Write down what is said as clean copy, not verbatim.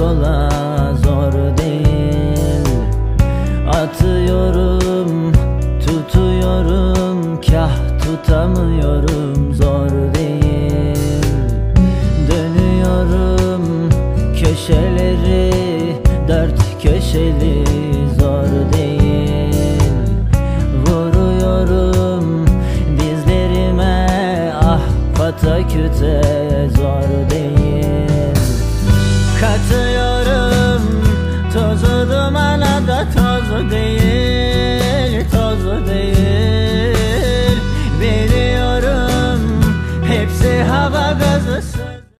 kola zor değil. Atıyorum, tutuyorum, kah tutamıyorum, zor değil. Dönüyorum köşeleri, dört köşeli, zor değil. Vuruyorum dizlerime, ah pataküte, zor değil. Katıyorum tozu dumana da toz değil, toz değil. Biliyorum hepsi hava gazı.